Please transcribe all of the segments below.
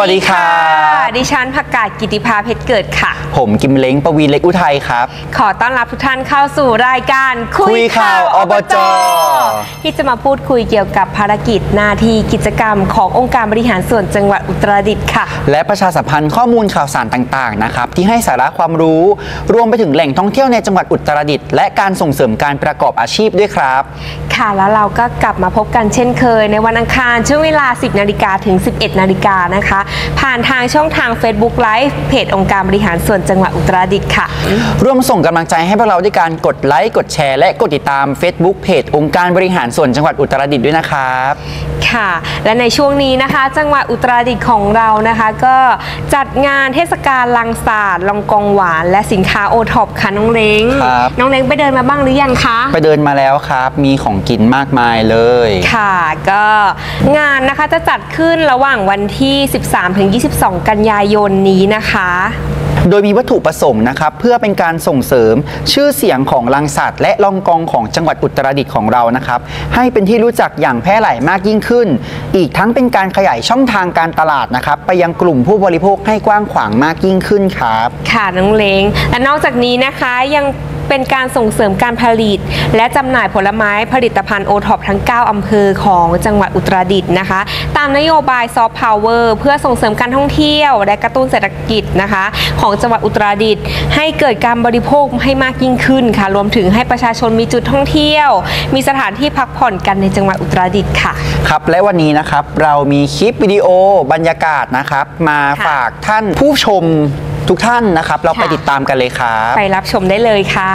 วัสดีค่ะดิฉันผักกาดกิติภาเพชรเกิดค่ะผมกิมเล้งปวีณเล็กอุทัยครับขอต้อนรับทุกท่านเข้าสู่รายการคุยข่าวอบจ. ที่จะมาพูดคุยเกี่ยวกับภารกิจหน้าที่กิจกรรมขององค์การบริหารส่วนจังหวัดอุตรดิตถ์ค่ะและประชาสัมพันธ์ข้อมูลข่าวสารต่างๆนะครับที่ให้สาระความรู้รวมไปถึงแหล่งท่องเที่ยวในจังหวัดอุตรดิตถ์และการส่งเสริมการประกอบอาชีพด้วยครับค่ะแล้วเราก็กลับมาพบกันเช่นเคยในวันอังคารช่วงเวลา 10 นาฬิกาถึง 11 นาฬิกานะคะผ่านทางช่องทาง Facebook Live เพจองค์การบริหารส่วนจังหวัดอุตรดิตถ์ค่ะร่วมส่งกำลังใจให้พวกเราด้วยการกดไลค์กดแชร์และกดติดตาม Facebook เพจองค์การบริหารส่วนจังหวัดอุตรดิตถ์ด้วยนะครับค่ะและในช่วงนี้นะคะจังหวัดอุตรดิตถ์ของเรานะคะก็จัดงานเทศกาลลังสาดลองกองหวานและสินค้าโอท็อปค่ะน้องเล้งน้องเล้งไปเดินมาบ้างหรือยังคะไปเดินมาแล้วครับมีของกินมากมายเลยค่ะก็งานนะคะจะจัดขึ้นระหว่างวันที่ 13-22 กันยายนนี้นะคะโดยมีวัตถุประสงค์นะครับเพื่อเป็นการส่งเสริมชื่อเสียงของลังสาดและลองกองของจังหวัดอุตรดิตถ์ของเรานะครับให้เป็นที่รู้จักอย่างแพร่หลายมากยิ่งขึ้นอีกทั้งเป็นการขยายช่องทางการตลาดนะครับไปยังกลุ่มผู้บริโภคให้กว้างขวางมากยิ่งขึ้นครับค่ะน้องเล้งและนอกจากนี้นะคะยังเป็นการส่งเสริมการผลิตและจำหน่ายผลไม้ผลิตภัณฑ์โอท็อปทั้ง9อำเภอของจังหวัดอุตรดิตถ์นะคะตามนโยบายซอฟต์พาวเวอร์เพื่อส่งเสริมการท่องเที่ยวและกระตุ้นเศรษฐกิจนะคะของจังหวัดอุตรดิตถ์ให้เกิดการบริโภคให้มากยิ่งขึ้นค่ะรวมถึงให้ประชาชนมีจุดท่องเที่ยวมีสถานที่พักผ่อนกันในจังหวัดอุตรดิตถ์ค่ะครับและวันนี้นะครับเรามีคลิปวิดีโอบรรยากาศนะครับมาฝากท่านผู้ชมทุกท่านนะครับเราไปติดตามกันเลยครับไปรับชมได้เลยค่ะ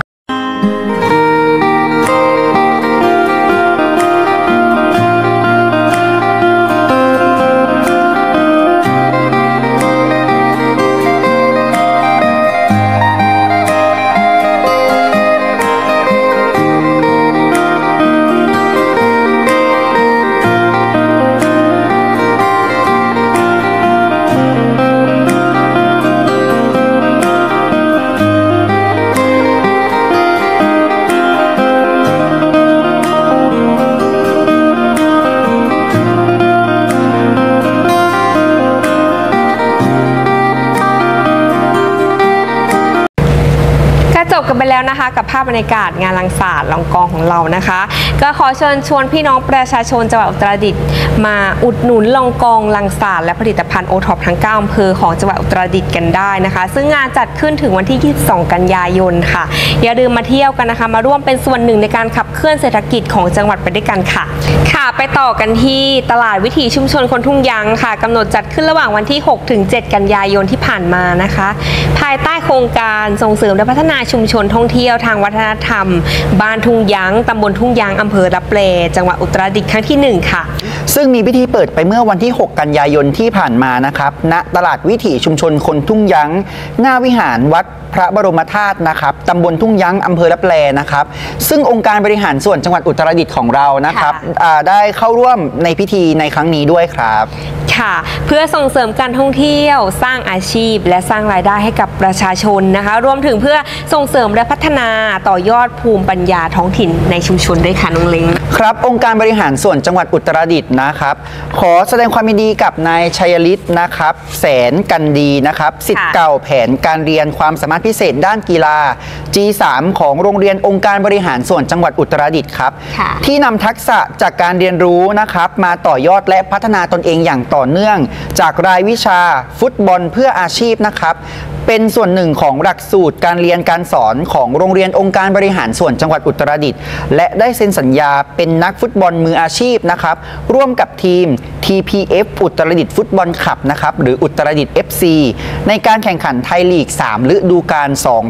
จบกันไปแล้วนะคะกับภาพบรรยากาศงานลังสาดลองกองของเรานะคะก็ขอเชิญชวนพี่น้องประชาชนจังหวัดอุตรดิตถ์มาอุดหนุนลองกองลังสาดและผลิตภัณฑ์โอท็อปทั้ง9อำเภอของจังหวัดอุตรดิตถ์กันได้นะคะซึ่งงานจัดขึ้นถึงวันที่ 22 กันยายนค่ะอย่าลืมมาเที่ยวกันนะคะมาร่วมเป็นส่วนหนึ่งในการขับเคลื่อนเศรษฐกิจของจังหวัดไปด้วยกันค่ะไปต่อกันที่ตลาดวิถีชุมชนคนทุ่งยางค่ะกำหนดจัดขึ้นระหว่างวันที่ 6-7 กันยายนที่ผ่านมานะคะภายใต้โครงการส่งเสริมและพัฒนาชุมชนท่องเที่ยวทางวัฒนธรรมบ้านทุ่งยางตำบลทุ่งยางอำเภอรับแลจังหวัดอุตรดิตถ์ครั้งที่1ค่ะซึ่งมีพิธีเปิดไปเมื่อวันที่ 6 กันยายนที่ผ่านมานะครับณตลาดวิถีชุมชนคนทุ่งยางหน้าวิหารวัดพระบรมธาตุนะครับตำบลทุ่งยางอำเภอรับแลนะครับซึ่งองค์การบริหารส่วนจังหวัดอุตรดิตถ์ของเรานะครับได้เข้าร่วมในพิธีในครั้งนี้ด้วยครับค่ะเพื่อส่งเสริมการท่องเที่ยวสร้างอาชีพและสร้างรายได้ให้กับประชาชนนะคะรวมถึงเพื่อส่งเสริมและพัฒนาต่อยอดภูมิปัญญาท้องถิ่นในชุมชนด้วยค่ะน้องเล้งครับองค์การบริหารส่วนจังหวัดอุตรดิตถ์นะครับขอแสดงความยินดีกับนายชัยฤทธิ์นะครับแสนกันดีนะครับศิษย์เก่าแผนการเรียนความสามารถพิเศษด้านกีฬา G3 ของโรงเรียนองค์การบริหารส่วนจังหวัดอุตรดิตถ์ครับที่นำทักษะจากการเรียนรู้นะครับมาต่อยอดและพัฒนาตนเองอย่างต่อเนื่องจากรายวิชาฟุตบอลเพื่ออาชีพนะครับเป็นส่วนหนึ่งของหลักสูตรการเรียนการสอนของโรงเรียนองค์การบริหารส่วนจังหวัดอุตรดิตถ์และได้เซ็นสัญญาเป็นนักฟุตบอลมืออาชีพนะครับร่วมกับทีม TPF อุตรดิตถ์ฟุตบอลคลับนะครับหรืออุตรดิตถ์ FC ในการแข่งขันไทยลีก 3 ฤดูกาล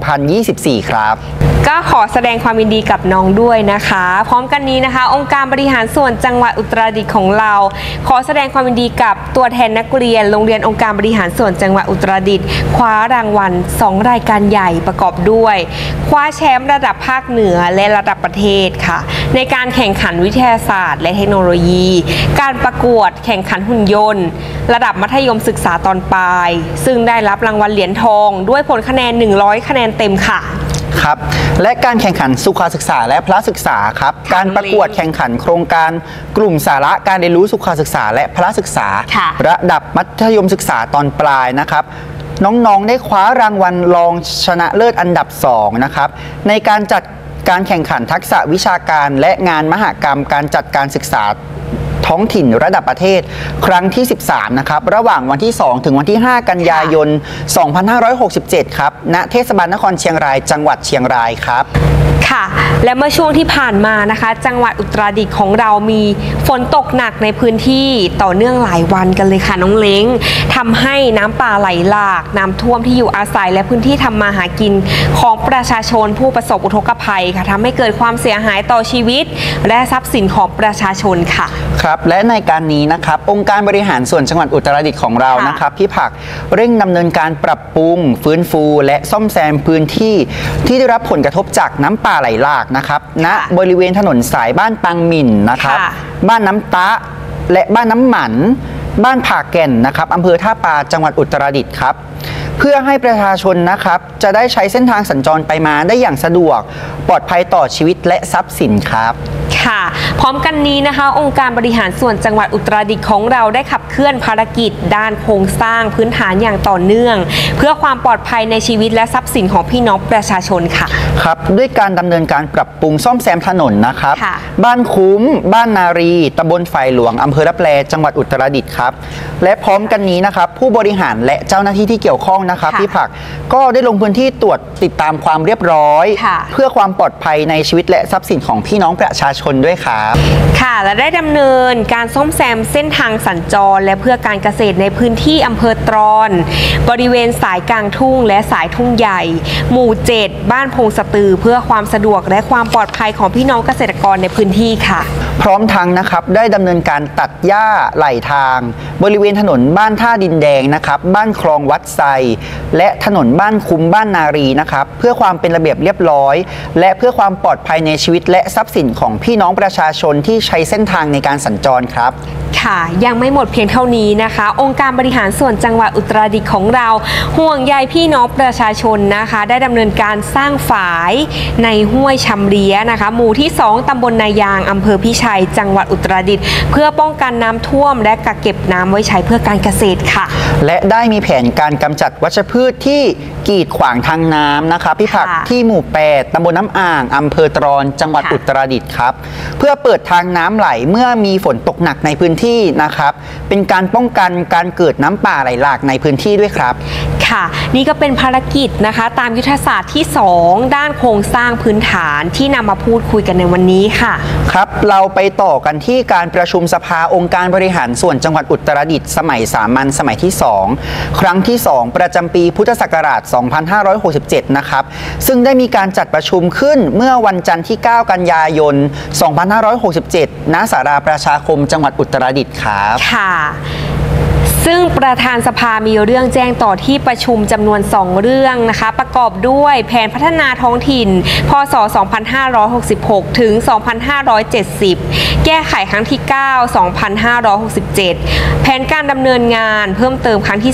2024 ครับก็ขอแสดงความยินดีกับน้องด้วยนะคะพร้อมกันนี้นะคะองค์การบริหารส่วนจังหวัดอุตรดิตถ์ของเราขอแสดงความยินดีกับตัวแทนนักเรียนโรงเรียนองค์การบริหารส่วนจังหวัดอุตรดิตถ์คว้ารางวัล2 รายการใหญ่ประกอบด้วยคว้าแชมป์ระดับภาคเหนือและระดับประเทศค่ะในการแข่งขันวิทยาศาสตร์และเทคโนโลยีการประกวดแข่งขันหุ่นยนต์ระดับมัธยมศึกษาตอนปลายซึ่งได้รับรางวัลเหรียญทองด้วยผลคะแนน100 คะแนนเต็มค่ะครับและการแข่งขันสุขศึกษาและพละศึกษาครับการประกวดแข่งขันโครงการกลุ่มสาระการเรียนรู้สุขศึกษาและพละศึกษาระดับมัธยมศึกษาตอนปลายนะครับน้องๆได้คว้ารางวัลรองชนะเลิศอันดับ2นะครับในการจัดการแข่งขันทักษะวิชาการและงานมหกรรมการจัดการศึกษาท้องถิ่นระดับประเทศครั้งที่ 13 นะครับระหว่างวันที่ 2 ถึงวันที่ 5 กันยายน 2567 ครับณเทศบาลนครเชียงรายจังหวัดเชียงรายครับค่ะและเมื่อช่วงที่ผ่านมานะคะจังหวัดอุตรดิตถ์ของเรามีฝนตกหนักในพื้นที่ต่อเนื่องหลายวันกันเลยค่ะน้องเล้งทำให้น้ำป่าไหลหลากน้ำท่วมที่อยู่อาศัยและพื้นที่ทำมาหากินของประชาชนผู้ประสบอุทกภัยค่ะทำให้เกิดความเสียหายต่อชีวิตและทรัพย์สินของประชาชนค่ะครับและในการนี้นะครับองค์การบริหารส่วนจังหวัดอุตรดิตถ์ของเรานะครับพี่ผักเร่งดำเนินการปรับปรุงฟื้นฟูและซ่อมแซมพื้นที่ที่ได้รับผลกระทบจากน้ำป่าไหลหลากนะครับณบริเวณถนนสายบ้านปังหมิ่นนะครับบ้านน้ำตะและบ้านน้ำหมันบ้านผาแก่นนะครับอำเภอท่าปาจังหวัดอุตรดิตถ์ครับเพื่อให้ประชาชนนะครับจะได้ใช้เส้นทางสัญจรไปมาได้อย่างสะดวกปลอดภัยต่อชีวิตและทรัพย์สินครับค่ะพร้อมกันนี้นะคะองค์การบริหารส่วนจังหวัดอุตรดิตถ์ของเราได้ขับเคลื่อนภารกิจด้านโครงสร้างพื้นฐานอย่างต่อเนื่องเพื่อความปลอดภัยในชีวิตและทรัพย์สินของพี่น้องประชาชนค่ะครับด้วยการดำเนินการปรับปรุงซ่อมแซมถนนนะครับบ้านคุ้มบ้านนารีตำบลฝ่ายหลวงอำเภอรับแลจังหวัดอุตรดิตถ์ครับและพร้อมกันนี้นะครับผู้บริหารและเจ้าหน้าที่ที่เกี่ยวข้องนะครับพี่ผักก็ได้ลงพื้นที่ตรวจติดตามความเรียบร้อยเพื่อความปลอดภัยในชีวิตและทรัพย์สินของพี่น้องประชาชนด้วยครับค่ะและได้ดำเนินการซ่อมแซมเส้นทางสัญจรและเพื่อการเกษตรในพื้นที่อำเภอตรอนบริเวณสายกลางทุ่งและสายทุ่งใหญ่หมู่ 7บ้านพงสตือเพื่อความสะดวกและความปลอดภัยของพี่น้องเกษตรกรในพื้นที่ค่ะพร้อมทั้งนะครับได้ดำเนินการตัดหญ้าไหลทางบริเวณถนนบ้านท่าดินแดงนะครับบ้านคลองวัดไซและถนนบ้านคุ้มบ้านนารีนะครับเพื่อความเป็นระเบียบเรียบร้อยและเพื่อความปลอดภัยในชีวิตและทรัพย์สินของพี่น้องประชาชนที่ใช้เส้นทางในการสัญจรครับค่ะยังไม่หมดเพียงเท่านี้นะคะองค์การบริหารส่วนจังหวัดอุตรดิตถ์ของเราห่วงใยพี่น้องประชาชนนะคะได้ดำเนินการสร้างฝายในห้วยชำเลี้ยนะคะหมู่ที่2ตำบลนายางอำเภอพิชัยจังหวัดอุตรดิตถ์เพื่อป้องกันน้ำท่วมและกักเก็บน้ำไว้ใช้เพื่อการเกษตรค่ะและได้มีแผนการกำจัดวัชพืชที่กีดขวางทางน้ำนะคะพี่ผักที่หมู่8ตำบลน้ำอ่างอำเภอตรอนจังหวัดอุตรดิตถ์ครับเพื่อเปิดทางน้ำไหลเมื่อมีฝนตกหนักในพื้นที่นะครับเป็นการป้องกันการเกิดน้ำป่าไหลหลากในพื้นที่ด้วยครับค่ะนี่ก็เป็นภารกิจนะคะตามยุทธศาสตร์ที่2ด้านโครงสร้างพื้นฐานที่นำมาพูดคุยกันในวันนี้ค่ะครับเราไปต่อกันที่การประชุมสภาองค์การบริหารส่วนจังหวัดอุตรดิตถ์สมัยสามัญสมัยที่2ครั้งที่2ประจำปีพุทธศักราช 2567 นะครับซึ่งได้มีการจัดประชุมขึ้นเมื่อวันจันทร์ที่ 9 กันยายน 2567 ณ ศาลาประชาคมจังหวัดอุตรดิตถ์ครับค่ะซึ่งประธานสภามีเรื่องแจ้งต่อที่ประชุมจำนวน2เรื่องนะคะประกอบด้วยแผนพัฒนาท้องถิ่นพ.ศ. 2566 ถึง 2570 แก้ไขครั้งที่ 9 2567 แผนการดำเนินงานเพิ่มเติมครั้งที่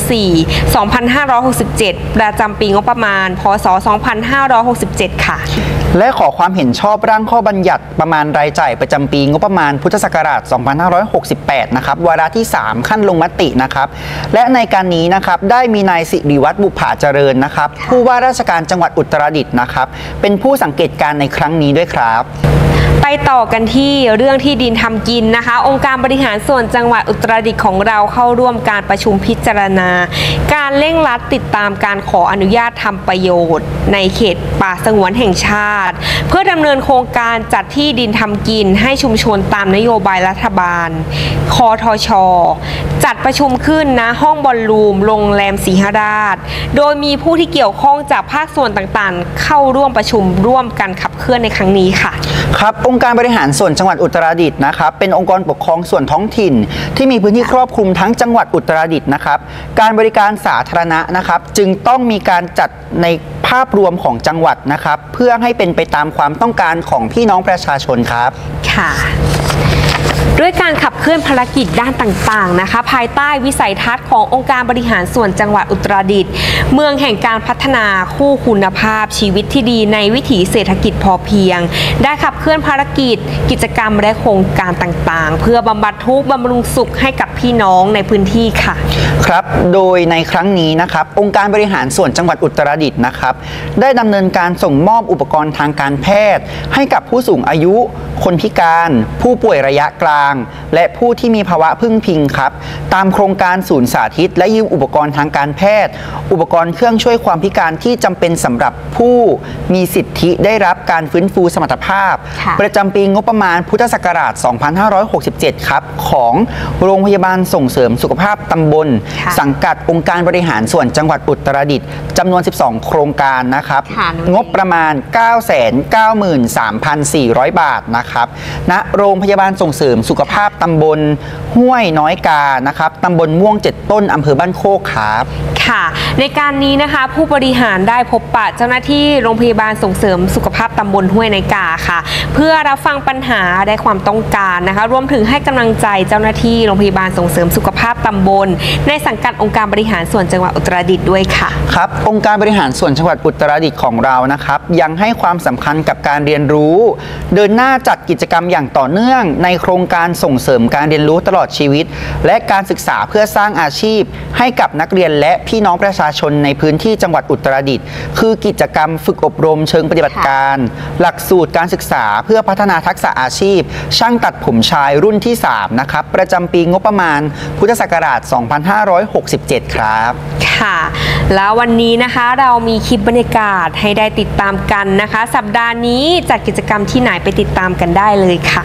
4 2567 ประจำปีงบประมาณพ.ศ. 2567 ค่ะและขอความเห็นชอบร่างข้อบัญญัติประมาณรายจ่ายประจำปีงบประมาณพุทธศักราช 2568 นะครับวาระที่ 3 ขั้นลงมตินะครับและในการนี้นะครับได้มีนายสิริวัฒน์บุภาเจริญนะครับผู้ว่าราชการจังหวัดอุตรดิตถ์นะครับเป็นผู้สังเกตการในครั้งนี้ด้วยครับไปต่อกันที่เรื่องที่ดินทำกินนะคะองค์การบริหารส่วนจังหวัดอุตรดิตถ์ของเราเข้าร่วมการประชุมพิจารณาการเร่งรัดติดตามการขออนุญาตทำประโยชน์ในเขตป่าสงวนแห่งชาติเพื่อดำเนินโครงการจัดที่ดินทำกินให้ชุมชนตามนโยบายรัฐบาลคทช.จัดประชุมขึ้นณห้องบอลลูมโรงแรมศรีหราชโดยมีผู้ที่เกี่ยวข้องจากภาคส่วนต่างๆเข้าร่วมประชุมร่วมกันขับเคลื่อนในครั้งนี้ค่ะครับองค์การบริหารส่วนจังหวัดอุตรดิตถ์นะครับเป็นองค์กรปกครองส่วนท้องถิ่นที่มีพื้นที่ครอบคลุมทั้งจังหวัดอุตรดิตถ์นะครับการบริการสาธารณะนะครับจึงต้องมีการจัดในภาพรวมของจังหวัดนะครับเพื่อให้เป็นไปตามความต้องการของพี่น้องประชาชนครับค่ะด้วยการขับเคลื่อนภารกิจด้านต่างๆนะคะภายใต้วิสัยทัศน์ขององค์การบริหารส่วนจังหวัดอุตรดิตถ์เมืองแห่งการพัฒนาคู่คุณภาพชีวิตที่ดีในวิถีเศรษฐกิจพอเพียงได้ขับเคลื่อนภารกิจกิจกรรมและโครงการต่างๆเพื่อบำบัดทุกข์บำรุงสุขให้กับพี่น้องในพื้นที่ค่ะครับโดยในครั้งนี้นะครับองค์การบริหารส่วนจังหวัดอุตรดิตถ์นะครับได้ดำเนินการส่งมอบอุปกรณ์ทางการแพทย์ให้กับผู้สูงอายุคนพิการผู้ป่วยระยะกลางและผู้ที่มีภาวะพึ่งพิงครับตามโครงการศูนย์สาธิตและยืมอุปกรณ์ทางการแพทย์อุปกรณ์เครื่องช่วยความพิการที่จำเป็นสำหรับผู้มีสิทธิได้รับการฟื้นฟูสมรรถภาพประจำปีงบประมาณพุทธศักราช 2567 ครับของโรงพยาบาลส่งเสริมสุขภาพตำบลสังกัดองค์การบริหารส่วนจังหวัดอุตรดิตถ์จำนวน 12 โครงการนะครับงบประมาณ 993,400 บาทนะครับณโรงพยาบาลส่งเสริมสุขภาพตำบลห้วยน้อยกานะครับตำบลม่วง7ต้นอำเภอบ้านโคกครับค่ะในการนี้นะคะผู้บริหารได้พบปะเจ้าหน้าที่โรงพยาบาลส่งเสริมสุขภาพตำบลห้วยน้อยกาค่ะเพื่อรับฟังปัญหาและความต้องการนะคะรวมถึงให้กำลังใจเจ้าหน้าที่โรงพยาบาลส่งเสริมสุขภาพตำบลในสังกัดองค์การบริหารส่วนจังหวัดอุตรดิตถ์ด้วยค่ะครับองค์การบริหารส่วนจังหวัดอุตรดิตถ์ของเรานะครับยังให้ความสำคัญกับการเรียนรู้เดินหน้าจัดกิจกรรมอย่างต่อเนื่องในโครงการส่งเสริมการเรียนรู้ตลอดชีวิตและการศึกษาเพื่อสร้างอาชีพให้กับนักเรียนและพี่น้องประชาชนในพื้นที่จังหวัดอุตรดิตถ์คือกิจกรรมฝึกอบรมเชิงปฏิบัติการหลักสูตรการศึกษาเพื่อพัฒนาทักษะอาชีพช่างตัดผมชายรุ่นที่3นะครับประจำปีงบประมาณพุทธศักราช 2567 ครับค่ะแล้ววันนี้นะคะเรามีคลิปบรรยากาศให้ได้ติดตามกันนะคะสัปดาห์นี้จัดกิจกรรมที่ไหนไปติดตามกันได้เลยค่ะ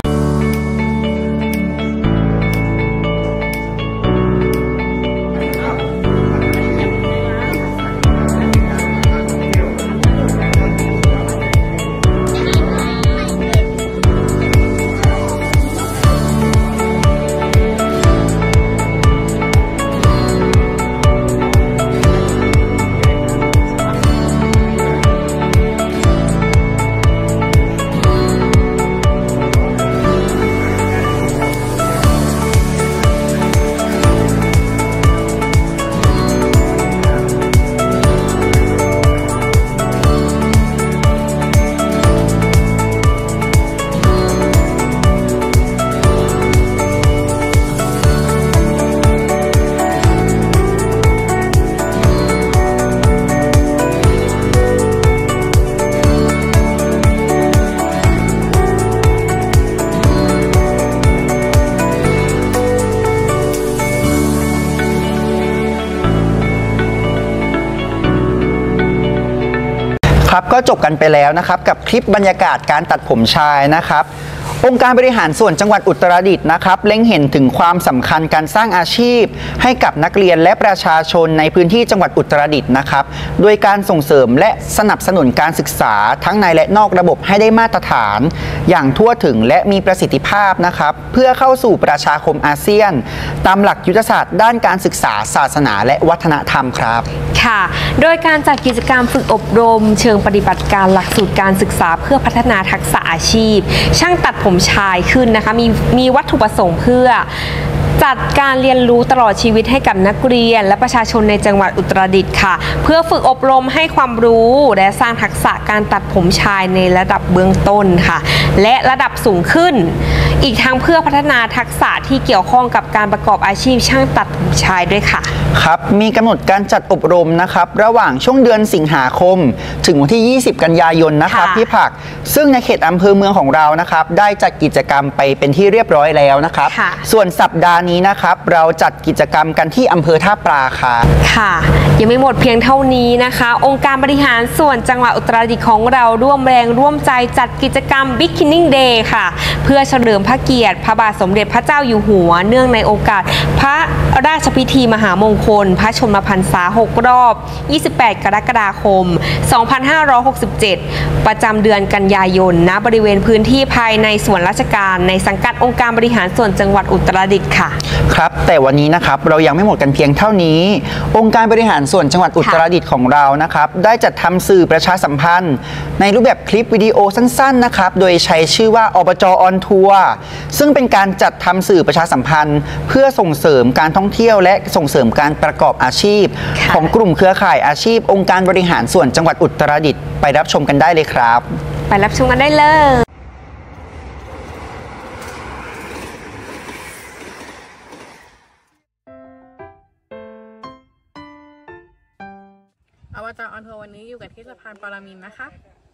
ครับก็จบกันไปแล้วนะครับกับคลิปบรรยากาศการตัดผมชายนะครับองค์การบริหารส่วนจังหวัดอุตรดิตถ์นะครับเล็งเห็นถึงความสำคัญการสร้างอาชีพให้กับนักเรียนและประชาชนในพื้นที่จังหวัดอุตรดิตถ์นะครับโดยการส่งเสริมและสนับสนุนการศึกษาทั้งในและนอกระบบให้ได้มาตรฐานอย่างทั่วถึงและมีประสิทธิภาพนะครับเพื่อเข้าสู่ประชาคมอาเซียนตามหลักยุทธศาสตร์ด้านการศึกษาศาสนาและวัฒนธรรมครับค่ะโดยการจัดกิจกรรมฝึกอบรมเชิงปฏิบัติการหลักสูตรการศึกษาเพื่อพัฒนาทักษะอาชีพช่างตัดผมชายขึ้นนะคะมีวัตถุประสงค์เพื่อจัดการเรียนรู้ตลอดชีวิตให้กับนักเรียนและประชาชนในจังหวัดอุตรดิตถ์ค่ะเพื่อฝึกอบรมให้ความรู้และสร้างทักษะการตัดผมชายในระดับเบื้องต้นค่ะและระดับสูงขึ้นอีกทั้งเพื่อพัฒนาทักษะที่เกี่ยวข้องกับการประกอบอาชีพช่างตัดผมชายด้วยค่ะครับมีกำหนดการจัดอบรมนะครับระหว่างช่วงเดือนสิงหาคมถึงวันที่ 20 กันยายนนะครับพี่ผักซึ่งในเขตอำเภอเมืองของเรานะครับได้จัดกิจกรรมไปเป็นที่เรียบร้อยแล้วนะครับส่วนสัปดาห์นี้นะครับเราจัดกิจกรรมกันที่อำเภอท่าปลาค่ะยังไม่หมดเพียงเท่านี้นะคะองค์การบริหารส่วนจังหวัดอุตรดิตถ์ของเราร่วมแรงร่วมใจจัดกิจกรรม Beginning Day ค่ะเพื่อเฉลิมพระเกียรติพระบาทสมเด็จพระเจ้าอยู่หัวเนื่องในโอกาสพระราชพิธีมหามงคลพระชนมพรรษา6 รอบ 28 กรกฎาคม 2567 ประจำเดือนกันยายนณบริเวณพื้นที่ภายในส่วนราชการในสังกัดองค์การบริหารส่วนจังหวัดอุตรดิตถ์ค่ะครับแต่วันนี้นะครับเรายังไม่หมดกันเพียงเท่านี้องค์การบริหารส่วนจังหวัดอุตรดิตถ์ของเรานะครับได้จัดทำสื่อประชาสัมพันธ์ในรูปแบบคลิปวิดีโอสั้นๆนะครับโดยใช้ชื่อว่าอบจ.ออนทัวร์ซึ่งเป็นการจัดทำสื่อประชาสัมพันธ์เพื่อส่งเสริมการท่องเที่ยวและส่งเสริมการประกอบอาชีพของกลุ่มเครือข่ายอาชีพองค์การบริหารส่วนจังหวัดอุตรดิตถ์ไปรับชมกันได้เลยครับไปรับชมกันได้เลยอบจ.ออนทัวร์วันนี้อยู่กันที่สะพานปรมินทร์นะคะ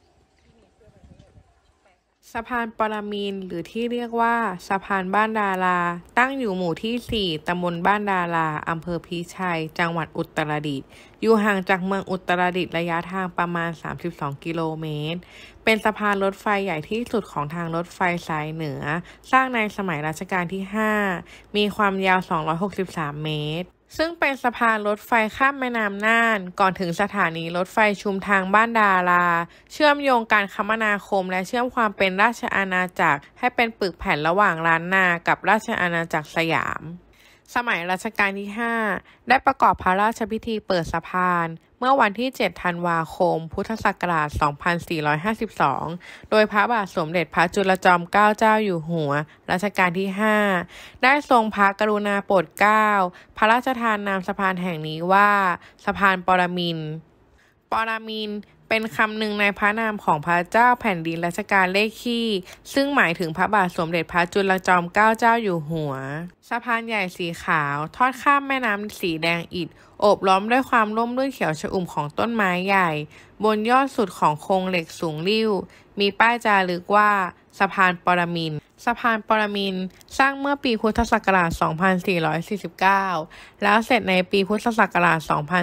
สะพานปรมินทร์หรือที่เรียกว่าสะพานบ้านดาราตั้งอยู่หมู่ที่ 4 ตำบลบ้านดาราอำเภอพิชัยจังหวัดอุตรดิตถ์อยู่ห่างจากเมืองอุตรดิตถ์ระยะทางประมาณ32กิโลเมตรเป็นสะพานรถไฟใหญ่ที่สุดของทางรถไฟสายเหนือสร้างในสมัยรัชกาลที่ 5มีความยาว263เมตรซึ่งเป็นสะพานรถไฟข้ามแม่น้ำน่านก่อนถึงสถานีรถไฟชุมทางบ้านดาราเชื่อมโยงการคมนาคมและเชื่อมความเป็นราชอาณาจักรให้เป็นปึกแผ่นระหว่างล้านนากับราชอาณาจักรสยามสมัยรัชกาลที่ 5ได้ประกอบพระราชพิธีเปิดสะพานเมื่อวันที่ 7 ธันวาคม พุทธศักราช 2452 โดยพระบาทสมเด็จพระจุลจอมเกล้าเจ้าอยู่หัวรัชกาลที่ 5ได้ทรงพระกรุณาโปรดเกล้าพระราชทานนามสะพานแห่งนี้ว่าสะพานปรมินทร์ปรมินทร์เป็นคำหนึ่งในพระนามของพระเจ้าแผ่นดินรัชกาลเลขขี้ซึ่งหมายถึงพระบาทสมเด็จพระจุลจอมเกล้าเจ้าอยู่หัวสะพานใหญ่สีขาวทอดข้ามแม่น้ำสีแดงอิฐโอบล้อมด้วยความร่มรื่นเขียวชอุ่มของต้นไม้ใหญ่บนยอดสุดของโครงเหล็กสูงลิ่วมีป้ายจารึกว่าสะพานปรมินทร์สะพานปรมินทร์สร้างเมื่อปีพุทธศักราช 2449 แล้วเสร็จในปีพุทธศักราช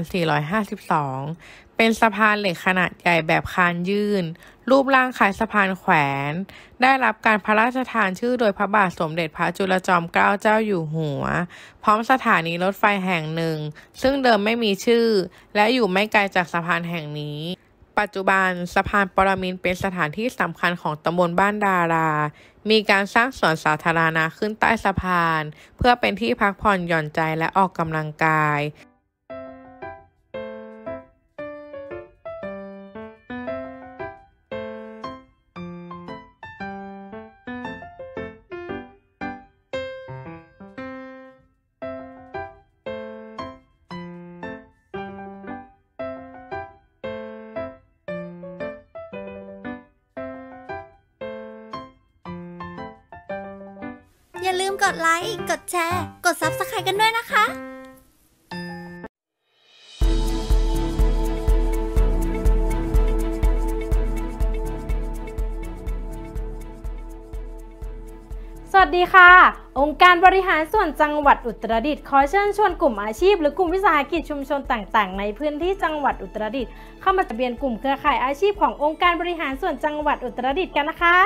2452 เป็นสะพานเหล็กขนาดใหญ่แบบคานยื่นรูปร่างคล้ายสะพานแขวนได้รับการพระราชทานชื่อโดยพระบาทสมเด็จพระจุลจอมเกล้าเจ้าอยู่หัวพร้อมสถานีรถไฟแห่งหนึ่งซึ่งเดิมไม่มีชื่อและอยู่ไม่ไกลจากสะพานแห่งนี้ปัจจุบันสะพานปรมินทร์เป็นสถานที่สำคัญของตำบลบ้านดารามีการสร้างสวนสาธารณะขึ้นใต้สะพานเพื่อเป็นที่พักผ่อนหย่อนใจและออกกำลังกายอย่าลืมกดไลค์ กดแชร์ กด Subscribe กันด้วยนะคะสวัสดีค่ะองค์การบริหารส่วนจังหวัดอุตรดิตถ์ขอเชิญชวนกลุ่มอาชีพหรือกลุ่มวิสาหกิจชุมชนต่างๆในพื้นที่จังหวัดอุตรดิตถ์เข้ามาจดทะเบียนกลุ่มเครือข่ายอาชีพขององค์การบริหารส่วนจังหวัดอุตรดิตถ์กันนะคะ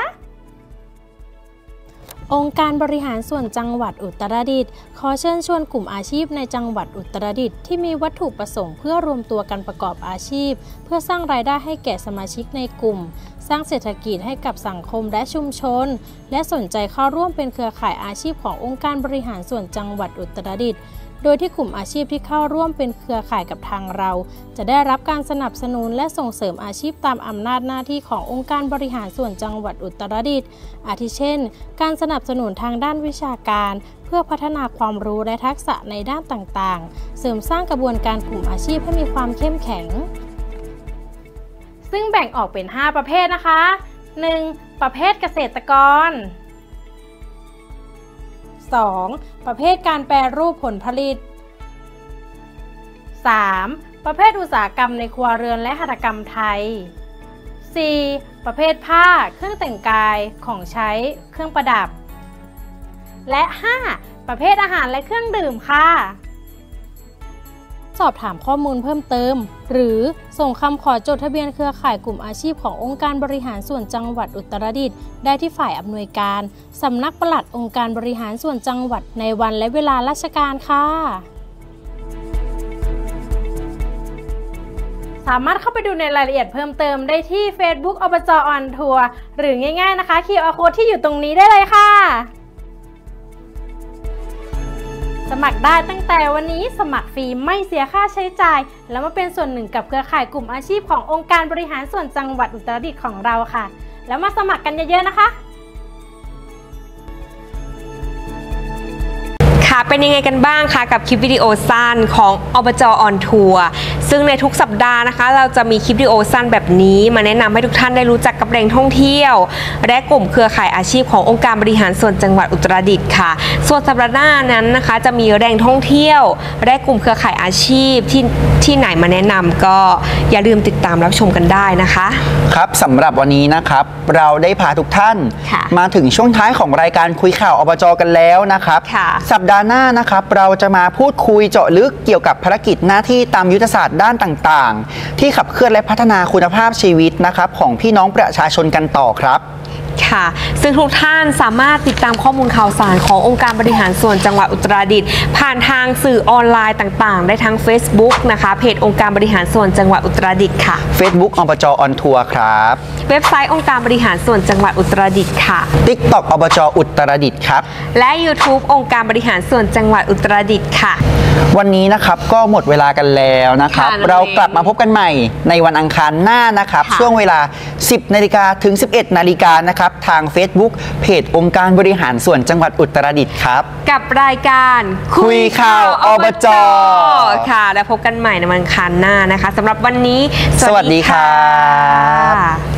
องค์การบริหารส่วนจังหวัดอุตรดิตถ์ขอเชิญชวนกลุ่มอาชีพในจังหวัดอุตรดิตถ์ที่มีวัตถุประสงค์เพื่อรวมตัวกันประกอบอาชีพเพื่อสร้างรายได้ให้แก่สมาชิกในกลุ่มสร้างเศรษฐกิจให้กับสังคมและชุมชนและสนใจเข้าร่วมเป็นเครือข่ายอาชีพขององค์การบริหารส่วนจังหวัดอุตรดิตถ์โดยที่กลุ่มอาชีพที่เข้าร่วมเป็นเครือข่ายกับทางเราจะได้รับการสนับสนุนและส่งเสริมอาชีพตามอำนาจหน้าที่ขององค์การบริหารส่วนจังหวัดอุตรดิตถ์อาทิเช่นการสนับสนุนทางด้านวิชาการเพื่อพัฒนาความรู้และทักษะในด้านต่างๆเสริมสร้างกระบวนการกลุ่มอาชีพให้มีความเข้มแข็งซึ่งแบ่งออกเป็น5ประเภทนะคะ 1. ประเภทเกษตรกร 2. ประเภทการแปรรูปผลผลิต 3. ประเภทอุตสาหกรรมในครัวเรือนและหัตถกรรมไทย 4. ประเภทผ้าเครื่องแต่งกายของใช้เครื่องประดับและ 5. ประเภทอาหารและเครื่องดื่มค่ะสอบถามข้อมูลเพิ่มเติมหรือส่งคำขอจดทะเบียนเครือข่ายกลุ่มอาชีพขององค์การบริหารส่วนจังหวัดอุตรดิตถ์ได้ที่ฝ่ายอำนวยการสำนักปลัดองค์การบริหารส่วนจังหวัดในวันและเวลาราชการค่ะสามารถเข้าไปดูในรายละเอียดเพิ่มเติมได้ที่ Facebook อบจ.ออนทัวร์หรือง่ายๆนะคะ QR Code ที่อยู่ตรงนี้ได้เลยค่ะสมัครได้ตั้งแต่วันนี้สมัครฟรีไม่เสียค่าใช้จ่ายแล้วมาเป็นส่วนหนึ่งกับเครือข่ายกลุ่มอาชีพขององค์การบริหารส่วนจังหวัดอุตรดิตถ์ของเราค่ะแล้วมาสมัครกันเยอะๆนะคะค่ะเป็นยังไงกันบ้างคะกับคลิปวิดีโอสั้นของอบจ.ออนทัวร์ซึ่งในทุกสัปดาห์นะคะเราจะมีคลิปวิดีโอสั้นแบบนี้มาแนะนำให้ทุกท่านได้รู้จักกับแหล่งท่องเที่ยวและกลุ่มเครือข่ายอาชีพขององค์การบริหารส่วนจังหวัดอุตรดิตถ์ค่ะส่วนสัปดาห์หน้านั้นนะคะจะมีแหล่งท่องเที่ยวและกลุ่มเครือข่ายอาชีพที่ไหนมาแนะนำก็อย่าลืมติดตามรับชมกันได้นะคะครับสำหรับวันนี้นะครับเราได้พาทุกท่านมาถึงช่วงท้ายของรายการคุยข่าวอบจ.กันแล้วนะครับสัปดาห์หน้านะครับเราจะมาพูดคุยเจาะลึกเกี่ยวกับภารกิจหน้าที่ตามยุทธศาสตร์ด้านต่างๆที่ขับเคลื่อนและพัฒนาคุณภาพชีวิตนะครับของพี่น้องประชาชนกันต่อครับค่ะซึ่งทุกท่านสามารถติดตามข้อมูลข่าวสารขององค์การบริหารส่วนจังหวัดอุตรดิตถ์ผ่านทางสื่อออนไลน์ต่างๆได้ทั้ง Facebook นะคะเพจองค์การบริหารส่วนจังหวัดอุตรดิตถ์ค่ะ Facebook อบจ.ออนทัวร์ครับเว็บไซต์องค์การบริหารส่วนจังหวัดอุตรดิตถ์ค่ะ TikTok อบจ.อุตรดิตถ์ครับและ YouTube องค์การบริหารส่วนจังหวัดอุตรดิตถ์ค่ะวันนี้นะครับก็หมดเวลากันแล้วนะครับเรากลับมาพบกันใหม่ในวันอังคารหน้านะครับช่วงเวลา 10 นาฬิกาถึง 11 นาฬิกานะครับทาง Facebook เพจองค์การบริหารส่วนจังหวัดอุตรดิตถ์ครับกับรายการคุยข่าวอบจ. ค่ะแล้วพบกันใหม่ในวันอังคารหน้านะคะสำหรับวันนี้สวัสดีครับ